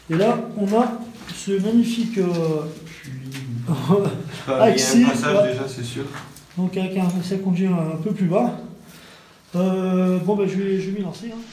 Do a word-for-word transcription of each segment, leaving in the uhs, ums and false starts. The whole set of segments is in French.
Et là, on a ce magnifique euh, accès. Il y a un passage ouais. déjà, c'est sûr. Donc avec un accès à conduire un peu plus bas. Euh, bon, ben, je vais, je vais m'y lancer. Hein.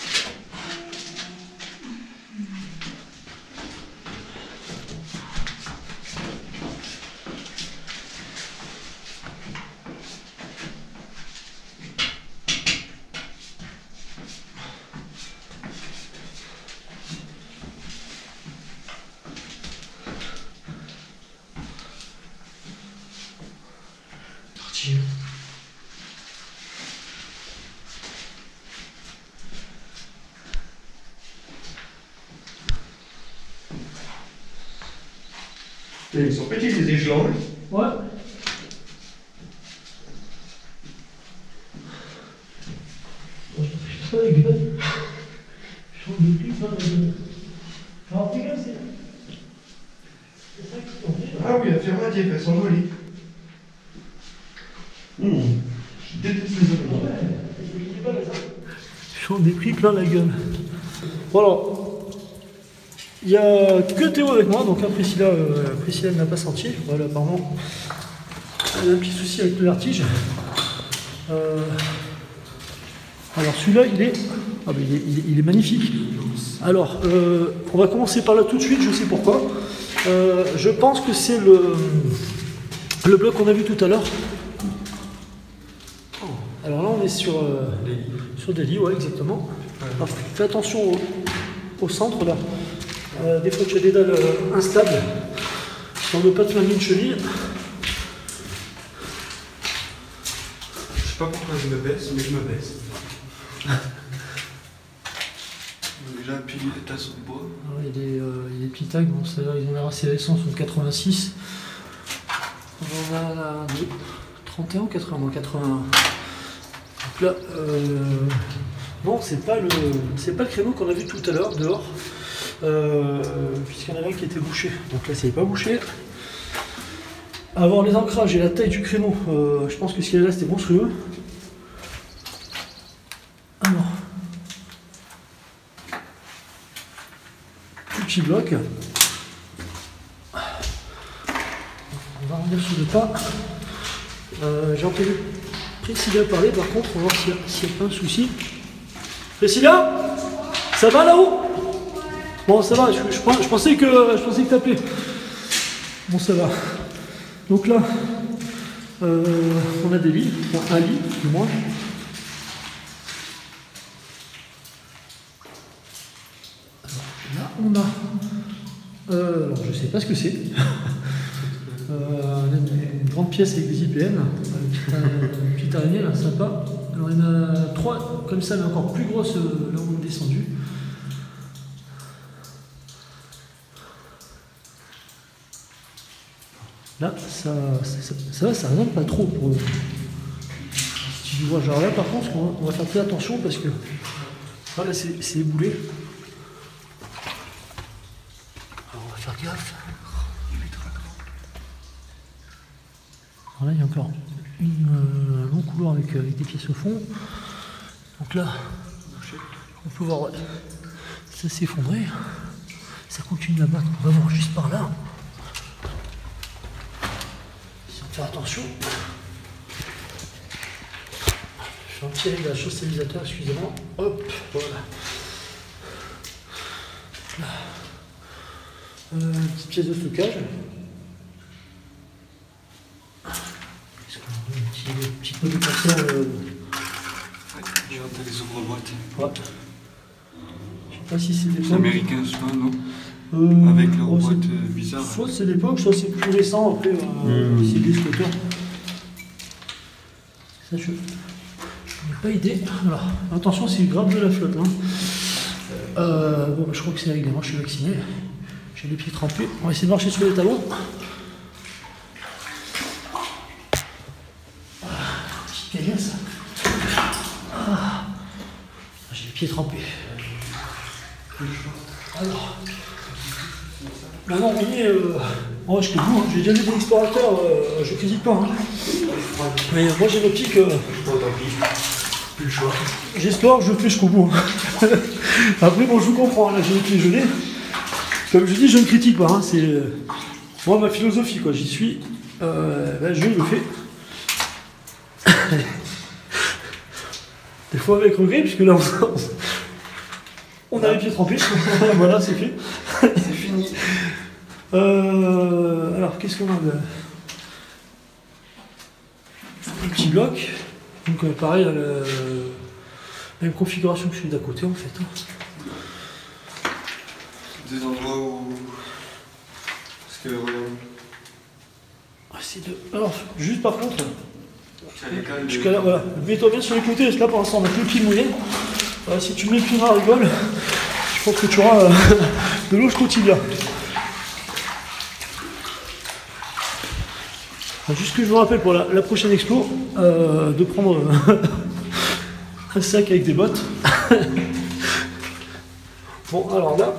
Ils sont petits les échelons. Ouais. Je la gueule. Je change de clip dans la gueule. Alors, regarde, c'est. C'est ça qui tombe. Ah oui, affirmatif, elles sont jolies. Mmh. Je déteste les autres. Ouais, je change des prix plein la gueule. Voilà. Il n'y a que Théo avec moi, donc là Priscilla, euh, Priscilla ne l'a pas senti. Voilà, apparemment, elle a un petit souci avec le vertige. Euh, alors celui-là, il est, ah ben, il est, il est, il est magnifique. Alors, euh, on va commencer par là tout de suite, je sais pourquoi. Euh, je pense que c'est le, le bloc qu'on a vu tout à l'heure. Alors là, on est sur, euh, sur des lits, ouais, exactement. Alors, fais attention au, au centre là. Euh, des fois tu as des dalles euh, instables, si on ne veut pas te flinguer une cheville. Je sais pas pourquoi je me baisse, mais je me baisse. Déjà puis les tasses de bois. Alors, il, y a des, euh, il y a des petits tags, bon, ça, ils ont l'air assez récents, sont de quatre-vingt-six. On en a là, de trente et un ou quatre-vingts, non, quatre-vingt-un. Donc là, euh, bon, c'est pas le c'est pas le créneau qu'on a vu tout à l'heure dehors. Euh, puisqu'il y en avait un qui était bouché, donc là c'est pas bouché. Avoir les ancrages et la taille du créneau, euh, je pense que ce qu'il y a là c'était monstrueux. Alors, tout petit bloc. On va revenir sur le pas. Euh, J'ai entendu Priscilla parler, par contre, on va voir s'il n'y a pas un souci. Priscilla, ça va là-haut? Bon, ça va, je, je, je pensais que je pensais que t'appelais. Bon, ça va. Donc là, euh, on a des lits, enfin un lit, du moins. Alors, là, on a. Euh, alors, je sais pas ce que c'est. euh, une grande pièce avec des I P M, une petite araignée, là, sympa. Alors, il y en a trois comme ça, mais encore plus grosses là où on est descendu. Là, ça, ça, ça, ça va, ça résonne pas trop pour eux. Si tu vois, genre là, par contre, on va, on va faire très attention parce que voilà, c'est éboulé. Alors, on va faire gaffe. Alors là, il y a encore une, euh, un long couloir avec, avec des pièces au fond. Donc là, on peut voir, ouais, ça s'est effondré. Ça continue là-bas, on va voir juste par là. Faire attention. Je vais en tirer de la chose stabilisateur, excusez-moi. Hop, voilà. Là. Euh, une petite pièce de stockage. Est-ce qu'on a un petit, petit peu de concert euh... J'ai hâte les ouvre-boîtes. Ouais. Je sais pas si c'est des américains, je sais pas, non euh, avec leur oh, boîte bizarre. Soit c'est l'époque, soit c'est plus récent, après euh, mmh. c'est des scooters. Ça, je n'ai pas idée. Alors, attention, c'est grave de la flotte. Hein. Euh, bon, bah, je crois que c'est réglé. Moi, je suis vacciné. J'ai les pieds trempés. On va essayer de marcher sur les talons. Ah, petite caillasse. Ah, j'ai les pieds trempés. Alors. Là, non, on y est. Euh... Moi, je suis vous, hein. J'ai déjà vu des explorateurs, euh, je n'hésite pas. Hein. Mais euh, moi, j'ai l'optique. Euh... Plus le choix. J'espère que je fais jusqu'au bout. Hein. Après, bon, je vous comprends. Là, j'ai les pieds gelés. Comme je dis, je ne critique pas, hein, c'est euh, moi ma philosophie, quoi. J'y suis, euh, ben, je le fais. Des fois avec regret, puisque là on, on a les pieds trempés. Voilà, c'est fait. C'est fini. Euh, alors, qu'est-ce qu'on a de... Un petit bloc. Donc, euh, pareil, la, la même configuration que celui d'à côté, en fait. Hein. Des endroits où. Parce que. Euh... Ah, c'est de... Alors, juste par contre, De... jusqu'à là, voilà. Mets-toi bien sur les côtés, parce que là, pour l'instant, on a plus le pied mouillé. Voilà, si tu mets le pied dans la rigole, je pense que tu auras euh, de l'eau jusqu'au tibia. Juste que je vous rappelle pour la, la prochaine expo, euh, de prendre euh, un sac avec des bottes. Bon, alors là,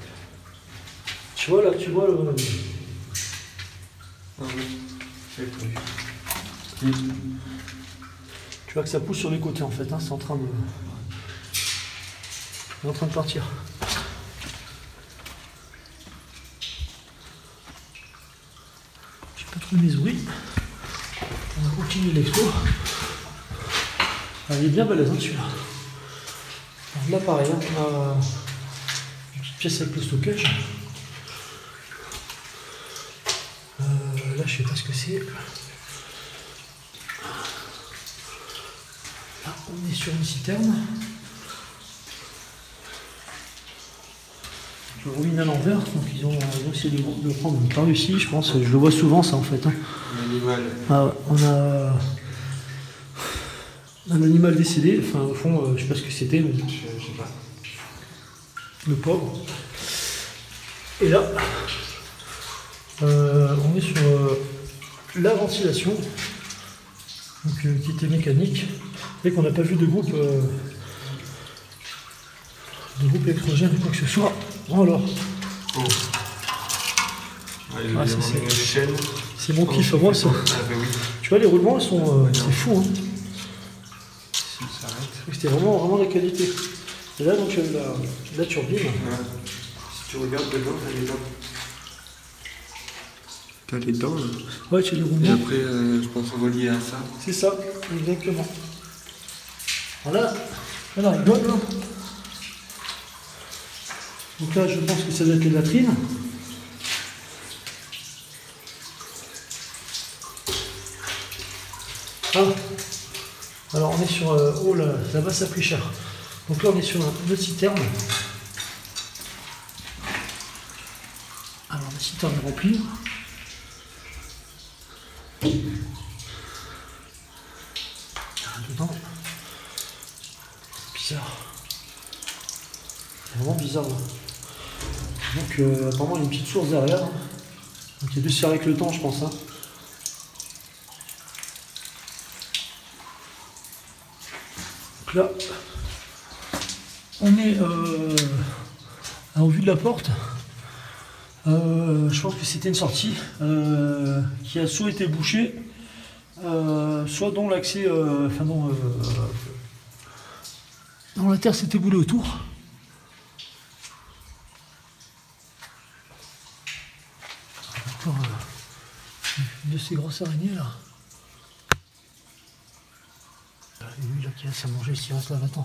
tu vois là, tu vois le... Ah oui, j'ai prévu. Tu vois que ça pousse sur les côtés en fait, hein, c'est en train de... C'est en train de partir. Pas trop mes ouïes. On va continuer l'expo. Ah, il est bien balèze hein, celui-là. Là pareil, hein, on a une petite pièce avec le stockage. Euh, là je sais pas ce que c'est. Là on est sur une citerne. Je rumine à l'envers, donc ils ont, ils ont essayé de le prendre par ici, je pense. Je le vois souvent ça en fait. Hein. L'animal. Ah, on a un animal décédé, enfin au fond, euh, je sais pas ce que c'était, mais Je, je sais pas. le pauvre. Et là, euh, on est sur euh, la ventilation, donc, euh, qui était mécanique, et qu'on n'a pas vu de groupe, euh, de groupe électrogène ou quoi que ce soit. Alors, Oh. Ouais, ah, il y a ça, une chaîne. c'est mon kiff à moi ça. Ah bah oui. Tu vois les roulements ils sont, euh, c'est fou hein. S'il s'arrête. C'était vraiment, vraiment de la qualité. Et là donc il y a la, la turbine. Ouais. Si tu regardes dedans, t'as les dents. T'as les dents là. Ouais tu as les Et roulements. après, euh, je pense relié à ça. C'est ça, exactement. Voilà, voilà, il donne là. Donc là, je pense que ça doit être les latrines. Ah, alors on est sur... Euh, oh là, là-bas ça a pris cher. Donc là, on est sur une autre citerne. Alors la citerne est remplie. Dedans. Bizarre. C'est vraiment bizarre. Là. Donc euh, apparemment il y a une petite source derrière. Donc il y a dû se faire avec le temps je pense. Hein. Donc là, on est euh, en vue de la porte. Euh, je pense que c'était une sortie euh, qui a soit été bouchée, euh, soit dont l'accès, euh, enfin dont, euh, dont la terre s'est éboulée autour. Encore euh, une de ces grosses araignées là. Et lui là qui laisse à manger s'il reste là, attends.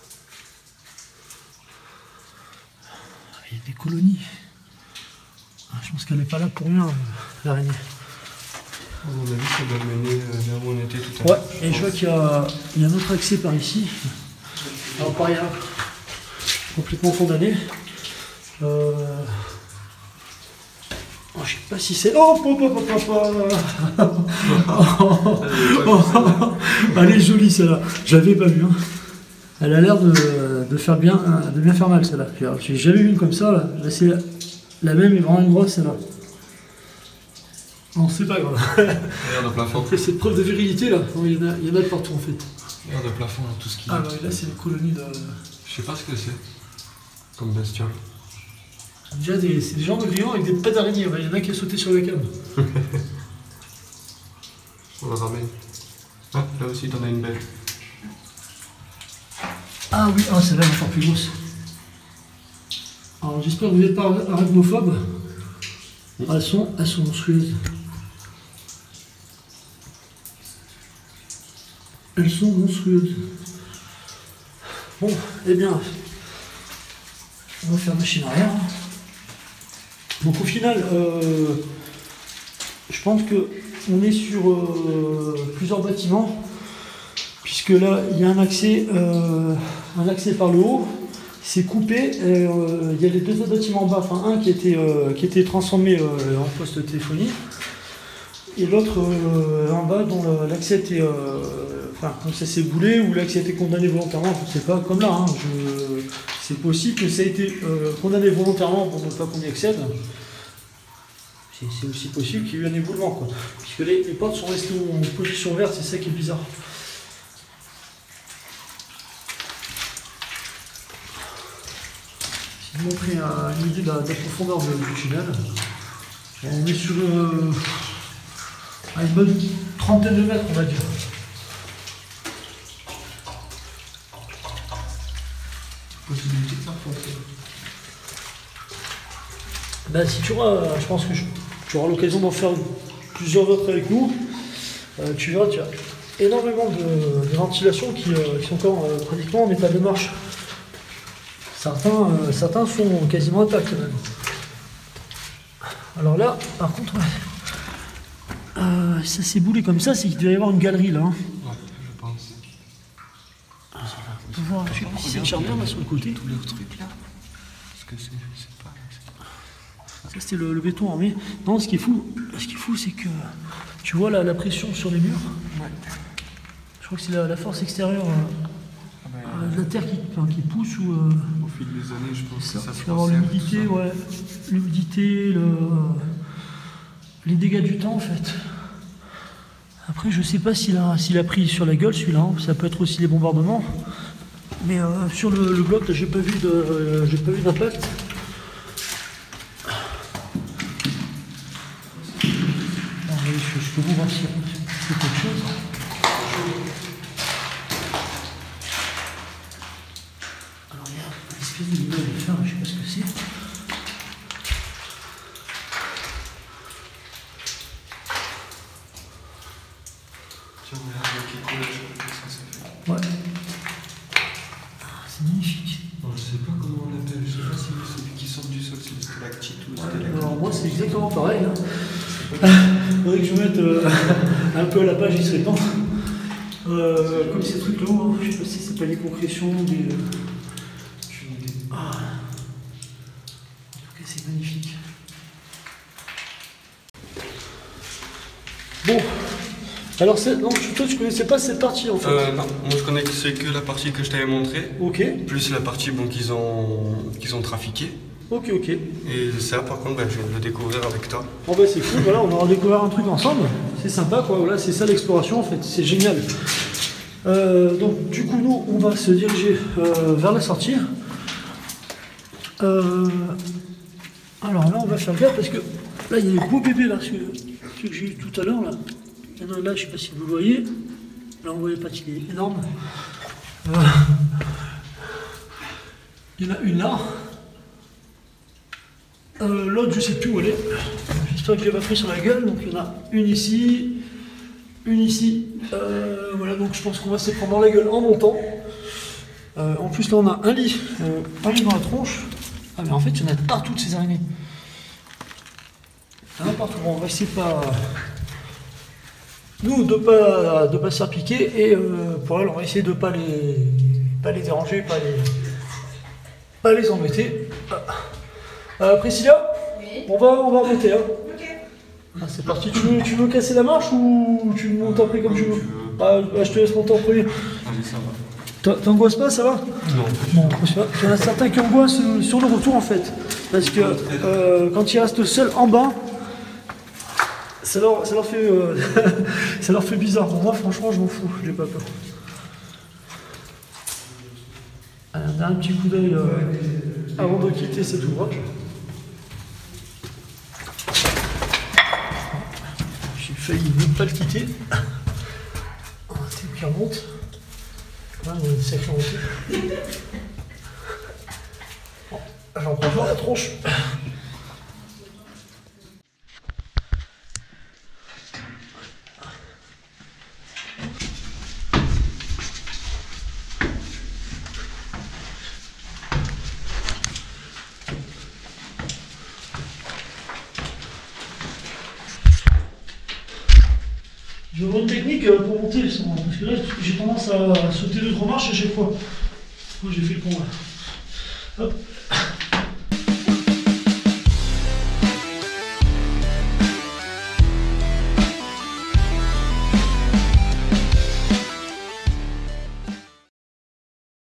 Il y a des colonies. Je pense qu'elle n'est pas là pour rien, euh, l'araignée. À mon avis, ça doit mener euh, vers où on était tout à l'heure. Ouais, et je vois qu'il y a, il y a un autre accès par ici. Alors par là, complètement condamné. Euh... Oh, je sais pas si c'est... Oh, papa, papa, papa. Elle est jolie celle-là, j'avais pas vu. Hein. Elle a l'air de, de faire bien, de bien faire mal celle-là. J'ai jamais vu une comme ça. Là, là c'est la, la même est vraiment grosse celle-là. Non, c'est pas grave. Regarde le plafond. Après cette preuve de virilité là, non, il, y en a, il y en a de partout en fait. Regarde le plafond, là, tout ce qui. Ah ouais, là c'est une colonie de... Je sais pas ce que c'est. Comme bestiole. Déjà des, c'est des gens de vivants avec des pattes d'araignée. Il y en a qui a sauté sur la cam. On la ramène. Ah, là aussi t'en as une belle. Ah oui, ah, celle-là est encore plus grosse. Alors j'espère que vous n'êtes pas arachnophobes. Elles sont, elles sont monstrueuses. Elles sont monstrueuses. Bon, eh bien, on va faire machine arrière. Donc au final, euh, je pense que on est sur euh, plusieurs bâtiments, puisque là il y a un accès, euh, un accès par le haut. C'est coupé, euh, il y a les deux autres bâtiments en bas, enfin un qui était, euh, qui était transformé euh, en poste de téléphonie, et l'autre euh, en bas dont l'accès était, euh, enfin comme ça s'est boulé, ou l'accès a été condamné volontairement, je ne sais pas, comme là, hein, je, c'est possible que ça a été euh, condamné volontairement pour ne pas qu'on y accède. C'est, c'est aussi possible qu'il y ait eu un éboulement, quoi, puisque les, les portes sont restées en position verte, c'est ça qui est bizarre. Vous montrer euh, une idée de la, de la profondeur de, du tunnel. On est sur euh, une bonne trentaine de mètres, on va dire. Possibilité que ça refasse. Ben, si tu auras, je pense que je, tu auras l'occasion d'en faire plusieurs autres avec nous, euh, tu verras, tu as énormément de, de ventilation qui, euh, qui sont encore euh, pratiquement en état de marche. Certains, euh, certains sont quasiment intacts même. Alors là, par contre, ouais, euh, ça s'est boulé comme ça, c'est qu'il devait y avoir une galerie là. Hein. Ouais, je pense. On peut voir, je sais pas si c'est le jardin là sur le côté. Tous les trucs là. Parce que c'est, c'est pas. Ça c'était le, le béton armé. Non, ce qui est fou, ce qui est fou, c'est que tu vois la, la pression sur les murs. Ouais. Je crois que c'est la, la force extérieure. Euh, de la terre qui, enfin, qui pousse ou euh, au fil des années, je pense ça, que ça se avoir l'humidité, ouais, l'humidité, le, les dégâts du temps en fait. Après, je sais pas s'il a, s'il a pris sur la gueule celui-là, hein. Ça peut être aussi les bombardements. Mais euh, sur le, le bloc, j'ai pas vu de, euh, j'ai pas vu d'impact. Je, je peux vous voir si c'est quelque chose. De fer, je sais pas ce que c'est. Tiens, regarde, qui coule, je sais pas ce que ça fait. Ouais. C'est magnifique. Non, je sais pas comment on appelle, je sais pas si celui qui sort du sol, c'est le stalactite ou le stalagmite. Alors moi c'est exactement pareil. Hein. Faudrait que je mette euh, un peu à la page, il serait temps. Euh, comme ces trucs là, hein. Je sais pas si c'est pas des concrétions, des. C'est magnifique. Bon, alors non, toi tu connaissais pas cette partie en fait. Euh, non, moi je connais que c'est que la partie que je t'avais montrée. Ok. Plus la partie bon, qu'ils ont, qu'ils ont trafiquée. Ok, ok. Et ça par contre, bah, je viens de le découvrir avec toi. Bon bah c'est cool, voilà, on aura découvert un truc ensemble. C'est sympa quoi, voilà, c'est ça l'exploration en fait, c'est génial. Euh, donc du coup nous on va se diriger euh, vers la sortie. Euh, Alors là, on va faire gaffe parce que là, il y a des beaux bébés là, celui que j'ai eu tout à l'heure là. Il y en a là, je ne sais pas si vous le voyez. Là, on ne voyait pas qu'il est énorme. Euh, il y en a une là. Euh, L'autre, je ne sais plus où elle est. J'espère que je l'ai pas pris sur la gueule. Donc il y en a une ici, une ici. Euh, voilà, donc je pense qu'on va se les prendre dans la gueule en montant. Euh, en plus, là, on a un lit, euh, un lit dans la tronche. Ah mais en fait il y en a partout de ces araignées. Il y en a partout. Bon, on va essayer de pas. Nous de pas de pas se faire piquer et euh, pour elle on va essayer de pas les pas les déranger, pas les pas les embêter. Euh, Priscilla, oui. on va on va arrêter hein. Ok. Ah, c'est parti, tu veux, tu veux casser la marche ou tu montes après comme tu veux? Ah, je te laisse monter en premier. Allez, ça va. T'angoisses pas, ça va? Non. Bon, il y en a certains qui angoissent sur le retour en fait. Parce que euh, quand ils restent seuls en bas, ça leur, ça leur, fait, euh, ça leur fait bizarre. Bon, moi franchement je m'en fous, j'ai pas peur. Un dernier petit coup d'œil euh, avant de quitter cet ouvrage. J'ai failli ne pas le quitter. C'est qui remonte. Ah, une sacrée montée. Bon, euh, j'en prends pas la tronche. Je vois une technique pour monter le sang, parce que là j'ai tendance à sauter deux trois marches à chaque fois. Moi j'ai fait le con là. Hop.